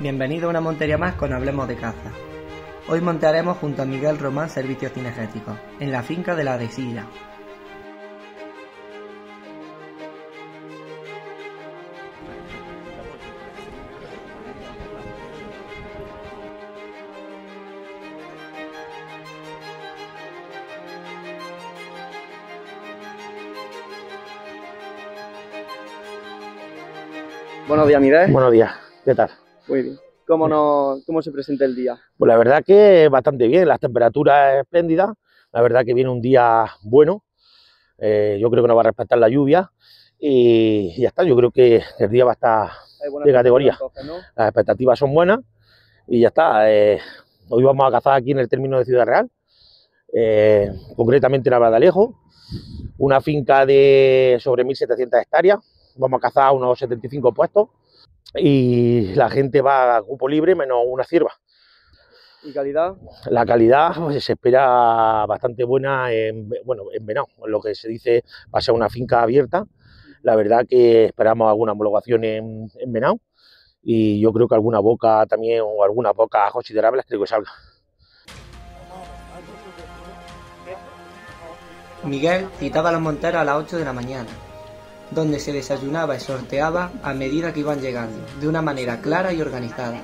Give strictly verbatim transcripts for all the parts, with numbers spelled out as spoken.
Bienvenido a una montería más con Hablemos de Caza. Hoy montaremos junto a Miguel Román servicios cinegéticos, en la finca de la Dehesilla. Buenos días, Miguel. Buenos días, ¿qué tal? Muy bien. ¿Cómo, no, ¿Cómo se presenta el día? Pues la verdad que bastante bien, las temperaturas espléndidas, la verdad que viene un día bueno, eh, yo creo que no va a respetar la lluvia y ya está, yo creo que el día va a estar de categoría. Entonces, ¿no? Las expectativas son buenas y ya está. Eh, hoy vamos a cazar aquí en el término de Ciudad Real, eh, concretamente en Albardalejo, una finca de sobre mil setecientas hectáreas. Vamos a cazar unos setenta y cinco puestos y la gente va a cupo libre menos una cierva. ¿Y calidad? La calidad pues, se espera bastante buena en, bueno, en venado, lo que se dice va a ser una finca abierta. La verdad que esperamos alguna homologación en, en venado y yo creo que alguna boca también o algunas bocas considerables creo que salga. Miguel citaba a los monteros a las ocho de la mañana, donde se desayunaba y sorteaba a medida que iban llegando, de una manera clara y organizada.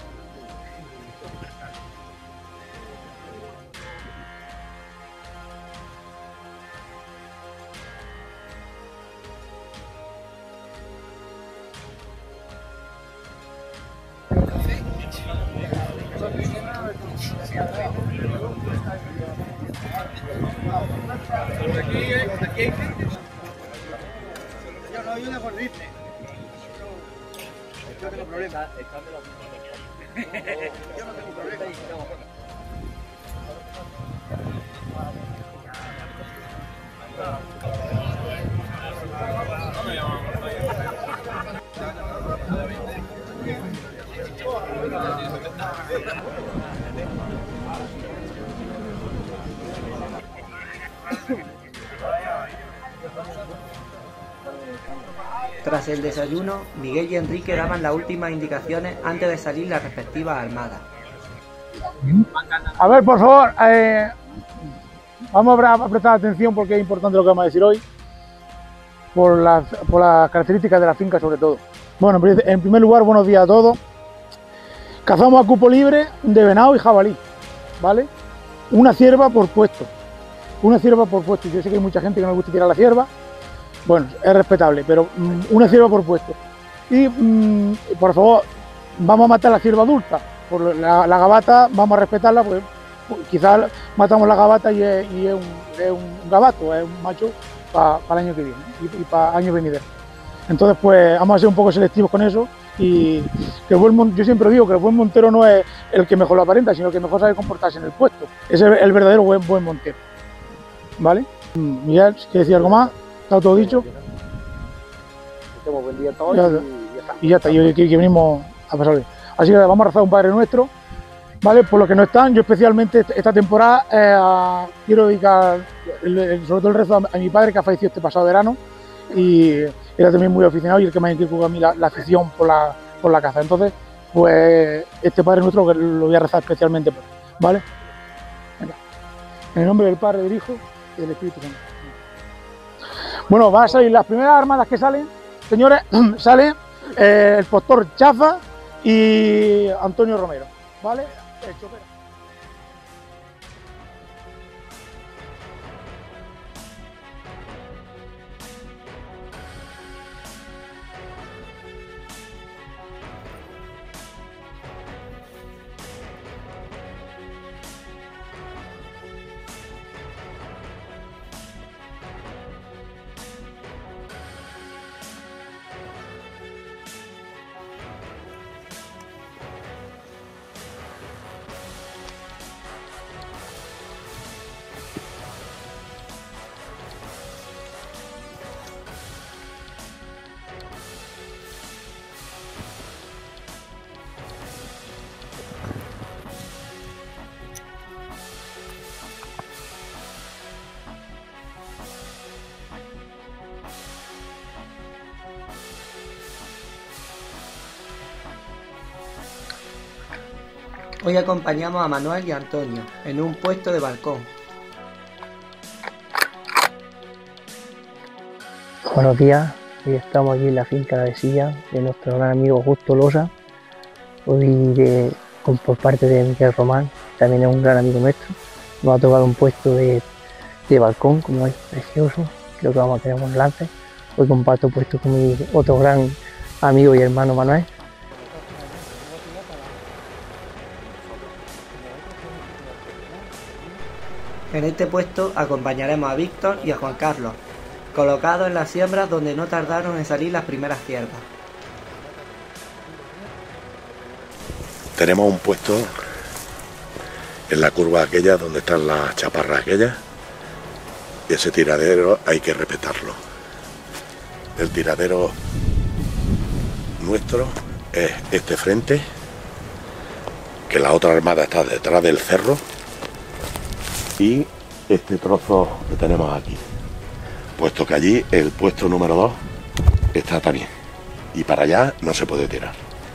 Yo no, yo mejor rifle. Yo tengo problema. Yo no tengo problema. Tras el desayuno, Miguel y Enrique daban las últimas indicaciones antes de salir las respectivas armadas. A ver, por favor, eh, vamos a prestar atención porque es importante lo que vamos a decir hoy, por las, por las características de la finca sobre todo. Bueno, en primer lugar, buenos días a todos. Cazamos a cupo libre de venado y jabalí, ¿vale? Una cierva por puesto, una cierva por puesto. Yo sé que hay mucha gente que no le gusta tirar la cierva, bueno, es respetable, pero mmm, una cierva por puesto. Y, mmm, por favor, vamos a matar la cierva adulta. Por la, la gabata vamos a respetarla, pues, pues quizás matamos la gabata y es, y es, un, es un gabato, es un macho para pa el año que viene y, y para años venideros. Entonces, pues vamos a ser un poco selectivos con eso y que el buen, yo siempre digo que el buen montero no es el que mejor lo aparenta, sino el que mejor sabe comportarse en el puesto. Ese es el verdadero buen, buen montero. ¿Vale? Miguel, ¿quieres decir algo más? ¿Está todo dicho? Tenemos buen día todos Ya, y ya está. y ya está, y hoy que, que venimos a pasar bien. Así que vamos a rezar un Padre Nuestro, ¿vale? Por los que no están, yo especialmente esta temporada eh, quiero dedicar el, el, sobre todo el rezo a, a mi padre que ha fallecido este pasado verano y era también muy aficionado y el que me ha inculcado a mí la, la afición por la, por la caza. Entonces, pues este Padre Nuestro lo, lo voy a rezar especialmente por él, ¿vale? Venga. En el nombre del Padre, del Hijo y del Espíritu Santo. Bueno, van a salir las primeras armadas que salen, señores, sale eh, el postor Chafa y Antonio Romero, ¿vale? El chofer. Hoy acompañamos a Manuel y a Antonio en un puesto de balcón. Buenos días, hoy estamos aquí en la finca de Silla de nuestro gran amigo Justo Losa. Hoy de, con, por parte de Miguel Román, también es un gran amigo nuestro. Nos ha tocado un puesto de, de balcón, como es precioso, creo que vamos a tener un lance. Hoy comparto puesto con mi otro gran amigo y hermano Manuel. En este puesto acompañaremos a Víctor y a Juan Carlos, colocados en las siembras donde no tardaron en salir las primeras ciervas. Tenemos un puesto en la curva aquella donde están las chaparras aquellas, y ese tiradero hay que respetarlo. El tiradero nuestro es este frente, que la otra armada está detrás del cerro, y este trozo que tenemos aquí, puesto que allí el puesto número dos está también, y para allá no se puede tirar.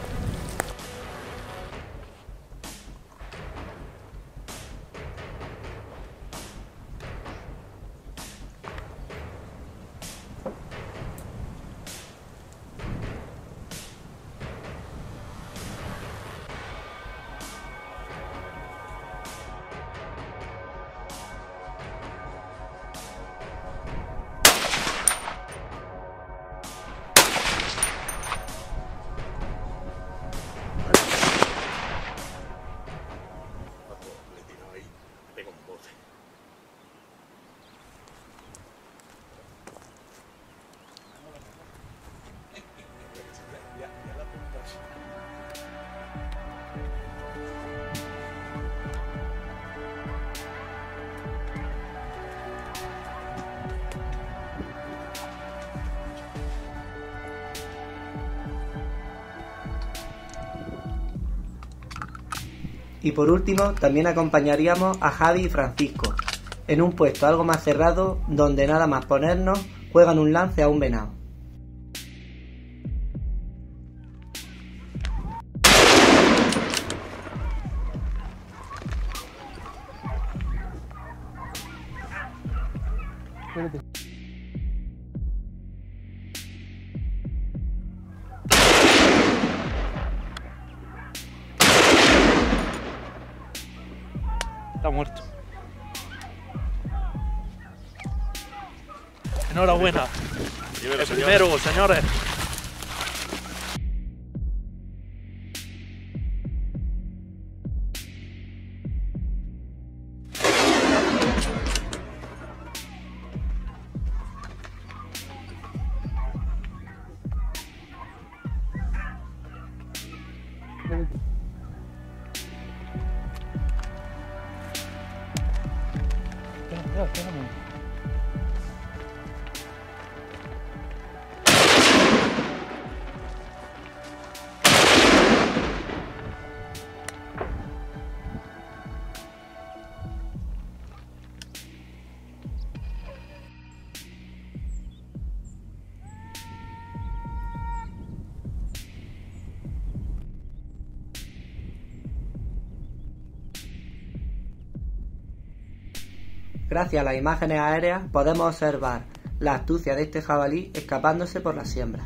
Y por último, también acompañaríamos a Javi y Francisco, en un puesto algo más cerrado, donde nada más ponernos, juegan un lance a un venado. Está muerto. Enhorabuena. El primero, señores. Gracias a las imágenes aéreas podemos observar la astucia de este jabalí escapándose por la siembra.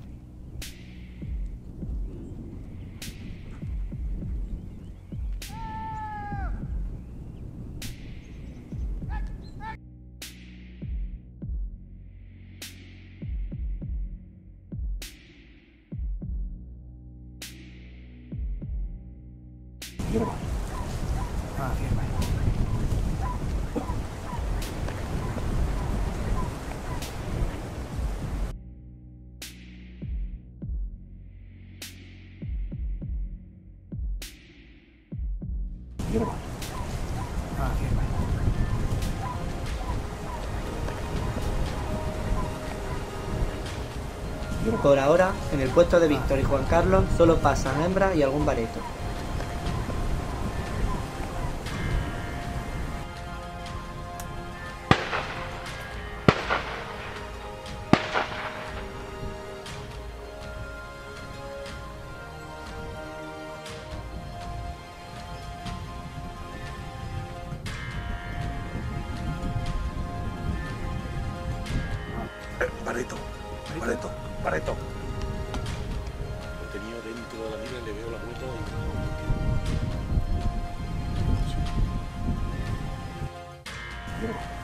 Por ahora, en el puesto de Víctor y Juan Carlos solo pasan hembras y algún bareto. Barreto, Barreto. Lo he tenido dentro de la mira y le veo la vuelta y...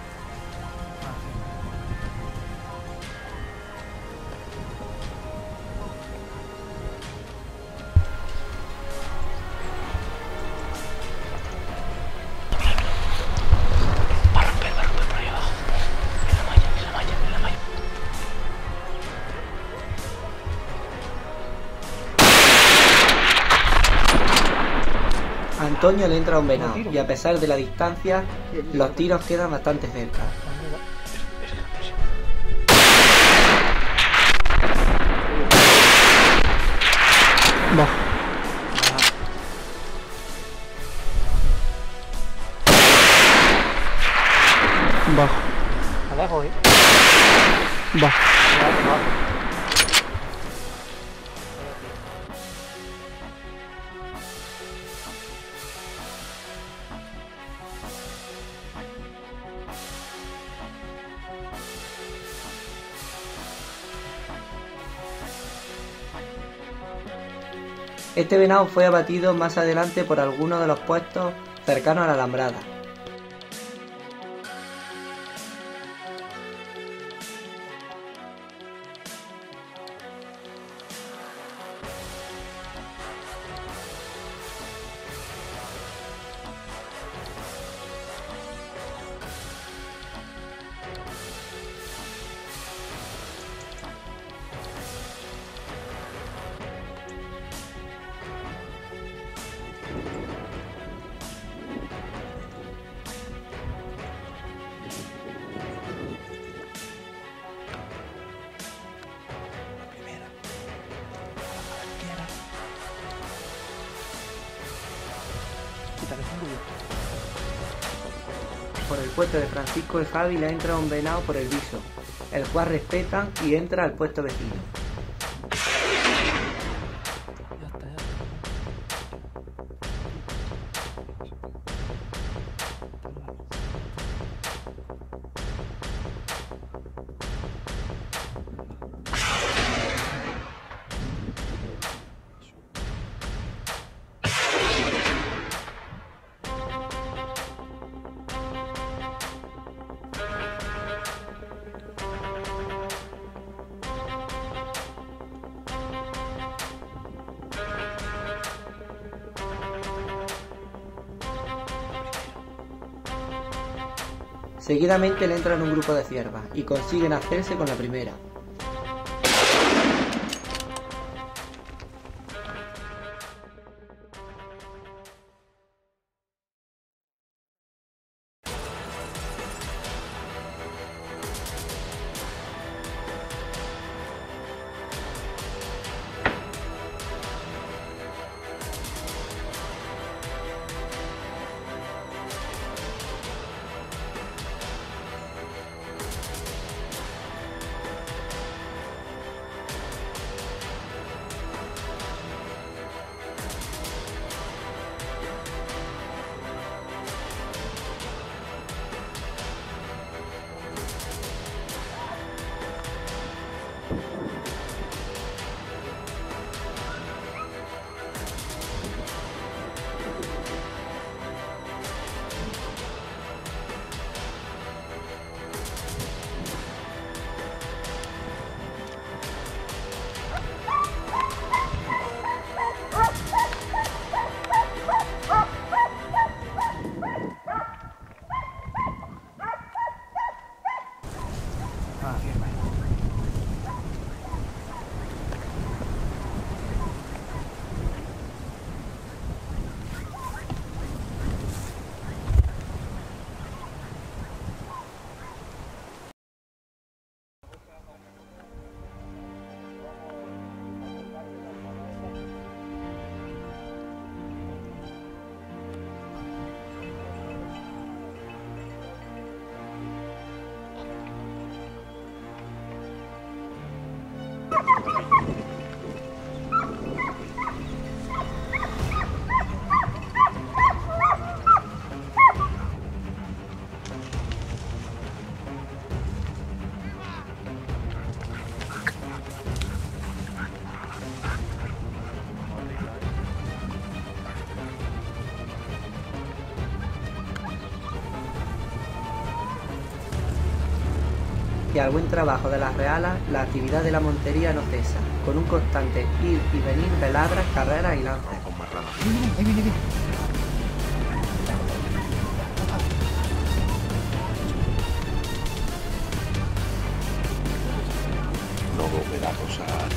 Antonio le entra a un venado y a pesar de la distancia, los tiros quedan bastante cerca. Bajo. Bajo. Abajo, ¿eh? Bajo. Este venado fue abatido más adelante por alguno de los puestos cercanos a la alambrada. Por el puesto de Francisco y Javi le entra un venado por el viso, el cual respetan y entra al puesto vecino. Seguidamente le entran un grupo de ciervas y consiguen hacerse con la primera. gracias al buen trabajo de las realas, la actividad de la montería no cesa, con un constante ir y venir de ladras, carreras y lances. No volverá a posar.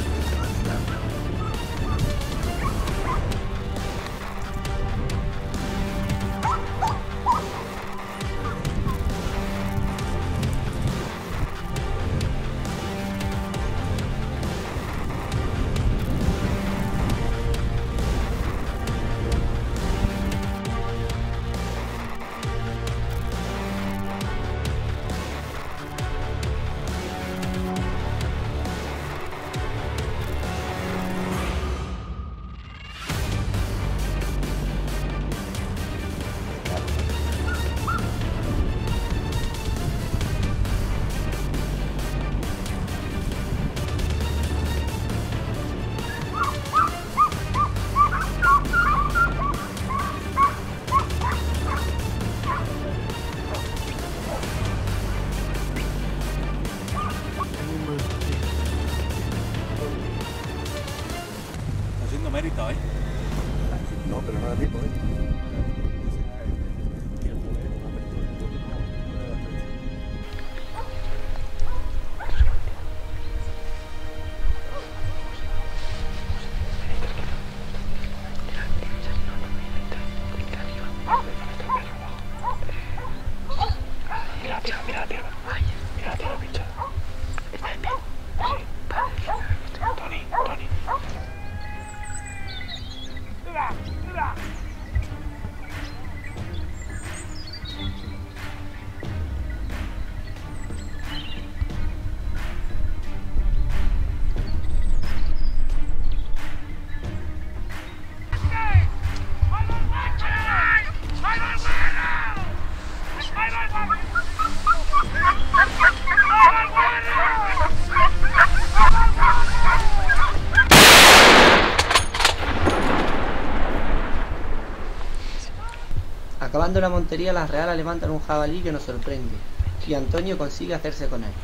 Haciendo mérito, ¿eh? No, pero no da tiempo, ¿eh? Acabando la montería, las realas levantan un jabalí que nos sorprende, y Antonio consigue hacerse con él.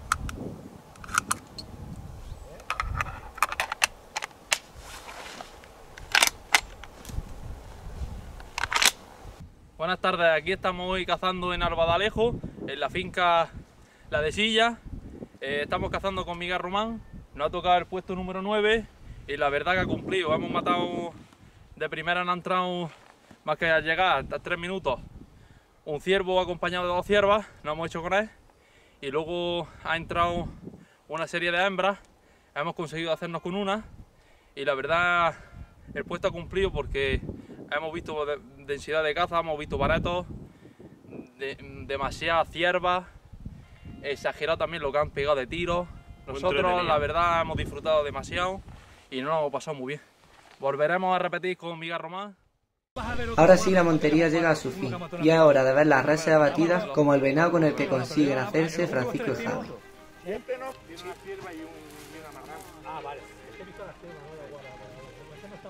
Buenas tardes, aquí estamos hoy cazando en Albadalejo, en la finca La de Silla. Eh, estamos cazando con Miguel Román, nos ha tocado el puesto número nueve y la verdad que ha cumplido. Hemos matado de primera, no ha entrado más que al llegar, hasta tres minutos, un ciervo acompañado de dos ciervas, nos hemos hecho con él, y luego ha entrado una serie de hembras, hemos conseguido hacernos con una, y la verdad el puesto ha cumplido porque hemos visto de, densidad de caza, hemos visto baretos, de, demasiadas ciervas, exagerado también lo que han pegado de tiros. Nosotros la verdad hemos disfrutado demasiado y nos lo hemos pasado muy bien. Volveremos a repetir con Miguel Román. Ahora sí la montería llega a su fin, y es hora de ver las reses abatidas como el venado con el que consiguen hacerse Francisco y Javi. Siempre no, tiene una cierva y un mira más grande. Ah, vale. Es que he visto las ciervas, no de guarda, pero no está.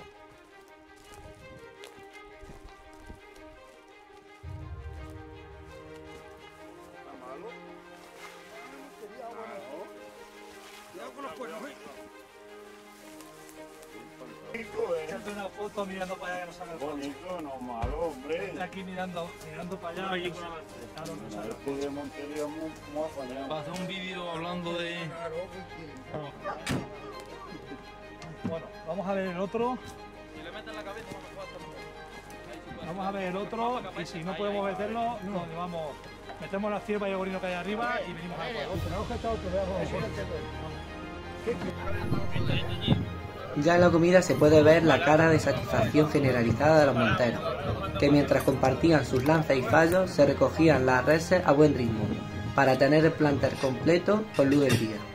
¿Está malo? Cuidado con los cuernos, ¿eh? Échate una foto mirando para allá que no sale el bonito, no malo, hombre. Está aquí mirando, mirando para allá. Aquí, claro, no sale. Este de Montería muy fallado. Para hacer un vídeo hablando de... Bueno, vamos a ver el otro. Si le meten la cabeza no me puedo. Vamos a ver el otro y si no podemos meterlo, nos llevamos, metemos la cierva y el gorino que hay arriba y venimos a la cuadra. Tenemos que estar otro Ya en la comida se puede ver la cara de satisfacción generalizada de los monteros, que mientras compartían sus lanzas y fallos se recogían las reses a buen ritmo, para tener el plantel completo con luz del día.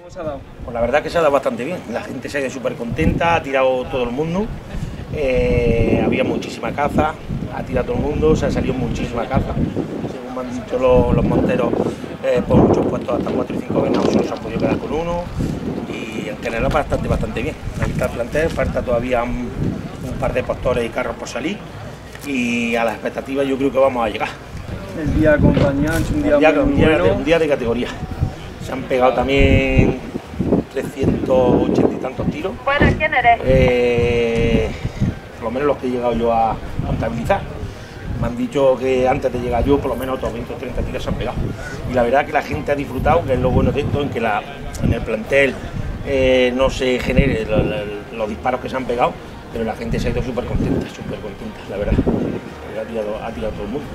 ¿Cómo se ha dado? Pues la verdad que se ha dado bastante bien, la gente se ha ido súper contenta, ha tirado todo el mundo, eh, había muchísima caza, ha tirado todo el mundo, se ha salido muchísima caza, según me han dicho los, los monteros, eh, por muchos puestos hasta cuatro y cinco venados solo se han podido quedar con uno, y en general bastante, bastante bien. Ahí está el plantel, falta todavía un, un par de postores y carros por salir, y a las expectativas yo creo que vamos a llegar. El día acompañante, un día, Un día, muy un día bueno. de, un día de categoría. Se han pegado también trescientos ochenta y tantos tiros. Bueno, ¿quién eres? Eh, por lo menos los que he llegado yo a contabilizar. Me han dicho que antes de llegar yo, por lo menos otros veinte o treinta tiros se han pegado. Y la verdad que la gente ha disfrutado, que es lo bueno de esto, en que la, en el plantel eh, no se genere lo, lo, los disparos que se han pegado, pero la gente se ha ido súper contenta, súper contenta, la verdad. Ha tirado, ha tirado todo el mundo.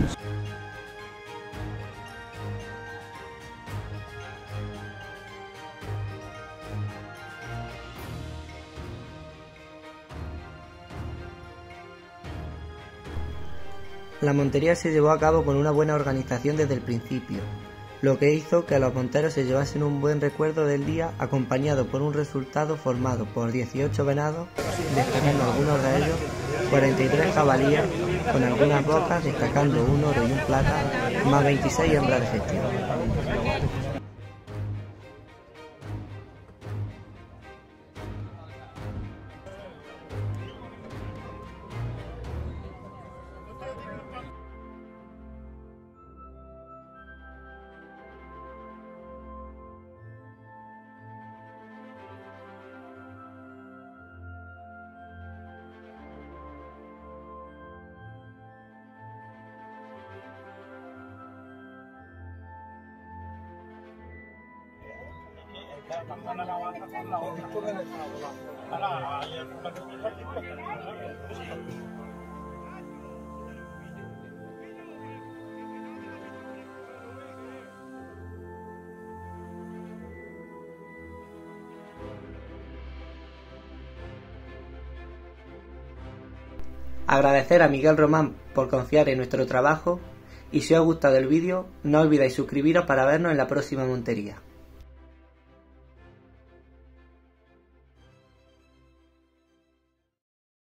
La montería se llevó a cabo con una buena organización desde el principio, lo que hizo que los monteros se llevasen un buen recuerdo del día, acompañado por un resultado formado por dieciocho venados, destacando algunos de ellos, cuarenta y tres jabalíes, con algunas bocas, destacando un oro y un plata, más veintiséis hembras de gestión. Agradecer a Miguel Román por confiar en nuestro trabajo y si os ha gustado el vídeo no olvidéis suscribiros para vernos en la próxima montería.